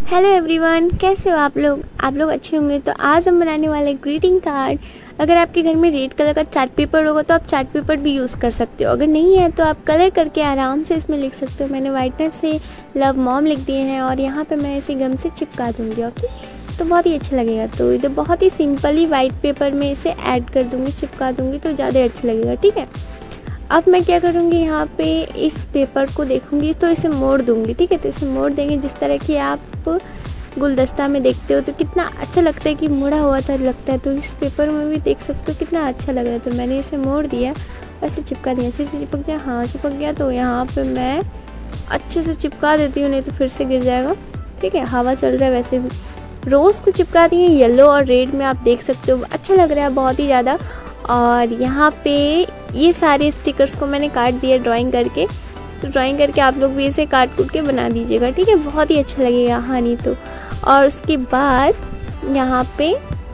Hello everyone, कैसे हो आप लोग अच्छे होंगे। तो आज हम बनाने वाले ग्रीटिंग कार्ड। अगर आपके घर में रेड कलर का चार्ट पेपर होगा तो आप चार्ट पेपर भी यूज़ कर सकते हो। अगर नहीं है तो आप कलर करके आराम से इसमें लिख सकते हो। मैंने वाइटनर से लव मॉम लिख दिए हैं और यहाँ पे मैं इसे गम से चिपका दूँगी। ओके, तो बहुत ही अच्छा लगेगा। तो इधर बहुत ही सिंपली वाइट पेपर में इसे ऐड कर दूँगी, चिपका दूँगी तो ज़्यादा अच्छा लगेगा। ठीक है, अब मैं क्या करूँगी, यहाँ पे इस पेपर को देखूँगी तो इसे मोड़ दूँगी। ठीक है, तो इसे मोड़ देंगे जिस तरह कि आप गुलदस्ता में देखते हो तो कितना अच्छा लगता है कि मुड़ा हुआ था लगता है। तो इस पेपर में भी देख सकते हो कितना अच्छा लग रहा है। तो मैंने इसे मोड़ दिया, ऐसे चिपका दिया। अच्छे से चिपक गया, हाँ चिपक गया। तो यहाँ पे मैं अच्छे से चिपका देती हूँ, नहीं तो फिर से गिर जाएगा। ठीक है, हवा चल रहा है वैसे भी। रोज़ को चिपका दिए, येलो और रेड में आप देख सकते हो, अच्छा लग रहा है बहुत ही ज़्यादा। और यहाँ पे ये सारे स्टिकर्स को मैंने काट दिया ड्राइंग करके। तो ड्राइंग करके आप लोग भी इसे काट कूट के बना दीजिएगा। ठीक है, बहुत ही अच्छा लगेगा। हाँ नहीं तो, और उसके बाद यहाँ पे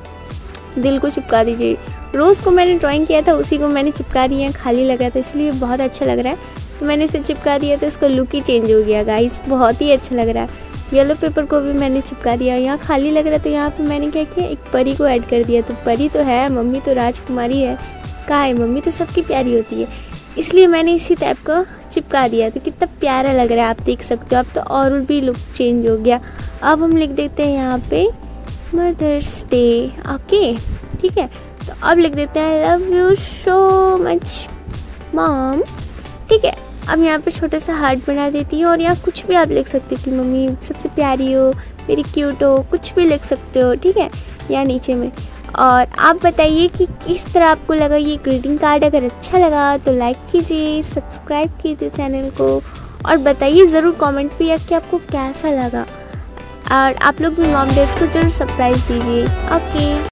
दिल को चिपका दीजिए। रोज़ को मैंने ड्राइंग किया था, उसी को मैंने चिपका दिया। खाली लग रहा था इसलिए बहुत अच्छा लग रहा है, तो मैंने इसे चिपका दिया। तो इसका लुक ही चेंज हो गया गाइस, बहुत ही अच्छा लग रहा है। येलो पेपर को भी मैंने चिपका दिया। यहाँ खाली लग रहा है तो यहाँ पे मैंने क्या किया, एक परी को ऐड कर दिया। तो परी तो है, मम्मी तो राजकुमारी है, कहाँ है मम्मी तो सबकी प्यारी होती है, इसलिए मैंने इसी टाइप का चिपका दिया। तो कितना प्यारा लग रहा है, आप देख सकते हो। अब तो और भी लुक चेंज हो गया। अब हम लिख देते हैं यहाँ पे मदर्स डे। ओके ठीक है, तो अब लिख देते हैं love you so much mom. ठीक है, अब यहाँ पे छोटा सा हार्ट बना देती हूँ और यहाँ कुछ भी आप लिख सकते हो कि मम्मी सबसे प्यारी हो, मेरी क्यूट हो, कुछ भी लिख सकते हो। ठीक है, यहाँ नीचे में। और आप बताइए कि किस तरह आपको लगा ये ग्रीटिंग कार्ड। अगर अच्छा लगा तो लाइक कीजिए, सब्सक्राइब कीजिए चैनल को, और बताइए ज़रूर कमेंट पे कि आपको कैसा लगा। और आप लोग भी मॉम डैड को जरूर सरप्राइज़ दीजिए। ओके।